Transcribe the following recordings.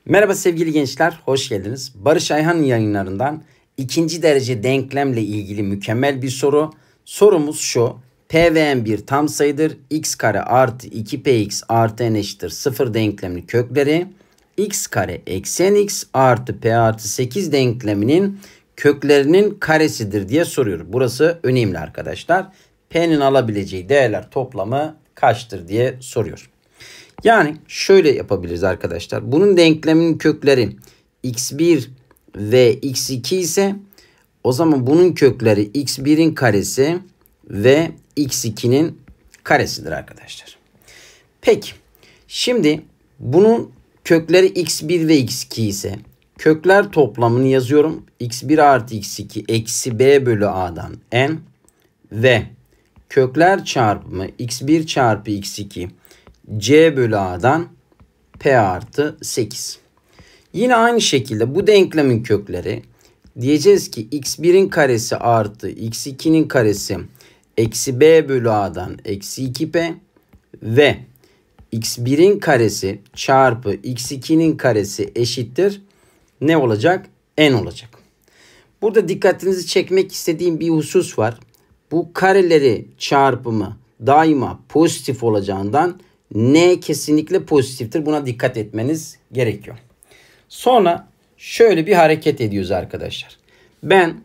Merhaba sevgili gençler, hoş geldiniz. Barış Ayhan yayınlarından ikinci derece denklemle ilgili mükemmel bir soru. Sorumuz şu: P ve N bir tam sayıdır. X kare artı 2px artı n eşittir 0 denkleminin kökleri x kare eksi nx artı p artı 8 denkleminin köklerinin karesidir diye soruyor. Burası önemli arkadaşlar. P'nin alabileceği değerler toplamı kaçtır diye soruyor. Yani şöyle yapabiliriz arkadaşlar. Bunun denkleminin kökleri x1 ve x2 ise o zaman bunun kökleri x1'in karesi ve x2'nin karesidir arkadaşlar. Peki şimdi bunun kökleri x1 ve x2 ise kökler toplamını yazıyorum. x1 artı x2 eksi b bölü a'dan n ve kökler çarpımı x1 çarpı x2 c bölü a'dan p artı 8. Yine aynı şekilde bu denklemin kökleri diyeceğiz ki x1'in karesi artı x2'nin karesi eksi b bölü a'dan eksi 2p ve x1'in karesi çarpı x2'nin karesi eşittir ne olacak? N olacak. Burada dikkatinizi çekmek istediğim bir husus var. Bu kareleri çarpımı daima pozitif olacağından n kesinlikle pozitiftir. Buna dikkat etmeniz gerekiyor. Sonra şöyle bir hareket ediyoruz arkadaşlar. Ben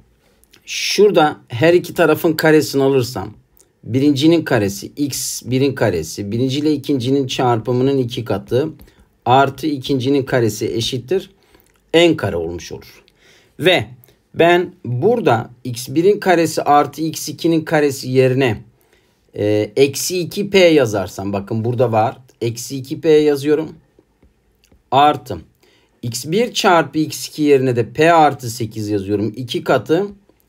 şurada her iki tarafın karesini alırsam birincinin karesi x1'in karesi birinci ile ikincinin çarpımının 2 katı artı ikincinin karesi eşittir n kare olmuş olur. Ve ben burada x1'in karesi artı x2'nin karesi yerine eksi 2p yazarsam, bakın burada var. Eksi 2p yazıyorum. Artı x1 çarpı x2 yerine de p artı 8 yazıyorum. 2 katı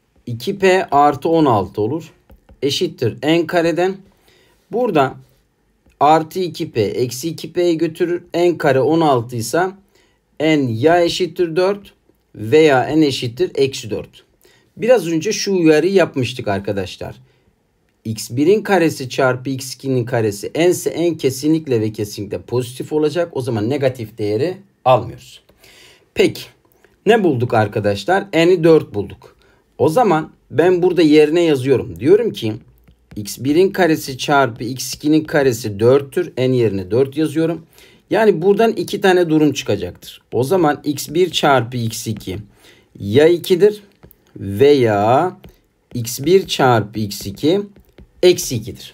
2p artı 16 olur. Eşittir n kareden. Burada artı 2p eksi 2p'yi götürür. N kare 16 ise n ya eşittir 4 veya n eşittir eksi 4. Biraz önce şu uyarıyı yapmıştık arkadaşlar. x1'in karesi çarpı x2'nin karesi n ise n kesinlikle ve kesinlikle pozitif olacak. O zaman negatif değeri almıyoruz. Peki ne bulduk arkadaşlar? N'i 4 bulduk. O zaman ben burada yerine yazıyorum. Diyorum ki x1'in karesi çarpı x2'nin karesi 4'tür. N yerine 4 yazıyorum. Yani buradan 2 tane durum çıkacaktır. O zaman x1 çarpı x2 ya 2'dir veya x1 çarpı x2 eksi 2'dir.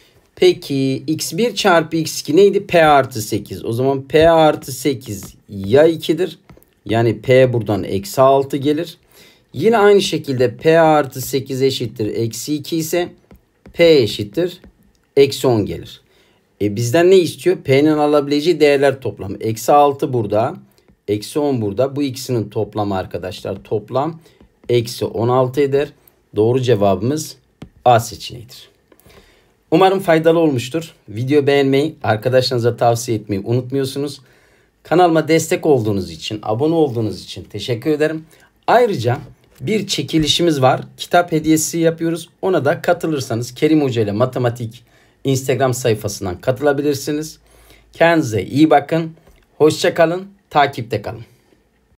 Peki x1 çarpı x2 neydi? P artı 8. O zaman P artı 8 ya 2'dir. Yani P buradan eksi 6 gelir. Yine aynı şekilde P artı 8 eşittir eksi 2 ise P eşittir eksi 10 gelir. Bizden ne istiyor? P'nin alabileceği değerler toplamı. Eksi 6 burada. Eksi 10 burada. Bu ikisinin toplamı arkadaşlar. Toplam eksi 16 eder. Doğru cevabımız A seçeneğidir. Umarım faydalı olmuştur. Video beğenmeyi, arkadaşlarınıza tavsiye etmeyi unutmuyorsunuz. Kanalıma destek olduğunuz için, abone olduğunuz için teşekkür ederim. Ayrıca bir çekilişimiz var. Kitap hediyesi yapıyoruz. Ona da katılırsanız Kerim Hoca ile Matematik Instagram sayfasından katılabilirsiniz. Kendinize iyi bakın. Hoşça kalın. Takipte kalın.